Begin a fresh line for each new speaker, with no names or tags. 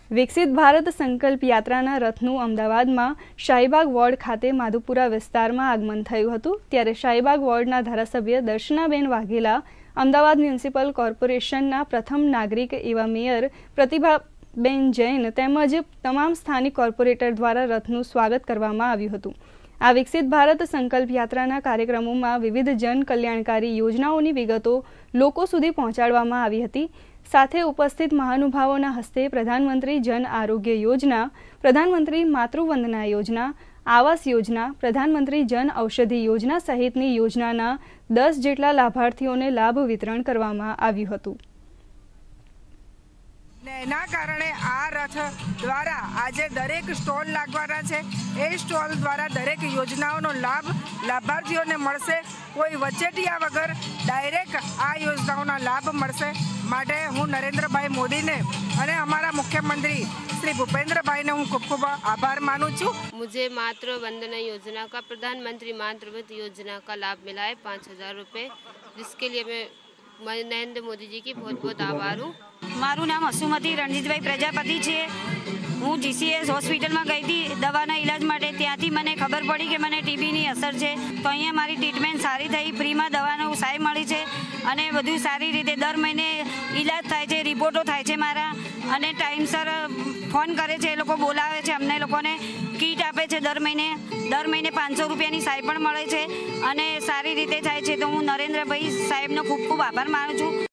વિકસિત ભારત સંકલ્પ યાત્રાના રથનું અમદાવાદમાં શાહીબાગ વોર્ડ ખાતે માધુપુરા વિસ્તારમાં આગમન થયું હતું। ત્યારે શાહીબાગ વોર્ડના ધારાસભ્ય દર્શનાબેન વાઘેલા, અમદાવાદ મ્યુનિસિપલ કોર્પોરેશનના પ્રથમ નાગરિક એવા મેયર પ્રતિભાબેન જૈન તેમજ તમામ સ્થાનિક કોર્પોરેટર દ્વારા રથનું સ્વાગત કરવામાં આવ્યું હતું। આ વિકસિત ભારત સંકલ્પ યાત્રાના કાર્યક્રમોમાં વિવિધ જન કલ્યાણકારી યોજનાઓની વિગતો લોકો સુધી પહોંચાડવામાં આવી હતી। સાથે ઉપસ્થિત મહાનુભાવોના હસ્તે પ્રધાનમંત્રી જન આરોગ્ય યોજના, પ્રધાનમંત્રી માતૃવંદના યોજના, આવાસ યોજના, પ્રધાનમંત્રી જન ઔષધિ યોજના સહિતની યોજનાના 10 જેટલા લાભાર્થીઓને લાભ વિતરણ કરવામાં આવ્યું હતું।
એના કારણે આ રથ દ્વારા આજે દરેક સ્ટોલ લાગવાના છે। એ સ્ટોલ દ્વારા દરેક યોજનાઓનો લાભ લાભાર્થીઓને મળશે। કોઈ વચેટિયા વગર ડાયરેક્ટ આ યોજનાઓના લાભ મળશે। માટે હું નરેન્દ્રભાઈ મોદીને અને हमारा मुख्यमंत्री श्री भूपेंद्र भाई ने खूब खूब आभार मानूं छूं।
मुझे मातृ वंदना योजना का, प्रधानमंत्री मातृवंदना योजना का लाभ मिला है 5000 रुपये, जिसके लिए मैं नरेंद्र मोदी जी की बहुत बहुत आभार हूँ।
मारू नाम हसुमती रणजीतभाई प्रजापति है। हूँ जीसीएस हॉस्पिटल में गई थी दवाना इलाज माटे। त्यांथी मने खबर पड़ी कि मने टीबीनी असर है, तो अहींया मारी ट्रीटमेंट सारी थई, फ्री में दवानो सहाय मळी छे अने बधुं सारी रीते दर महीने इलाज थाय छे, रिपोर्टो थाय छे मारा, अने टाइमसर फोन करे छे, ए लोको बोलावे छे, अमने लोकोने किट आपे छे। दर महीने 500 रुपयानी सहाय पण मळे छे अने सारी रीते थाय छे। तो हूँ नरेंद्रभाई साहेबनो खूब खूब आभार मानु छूं।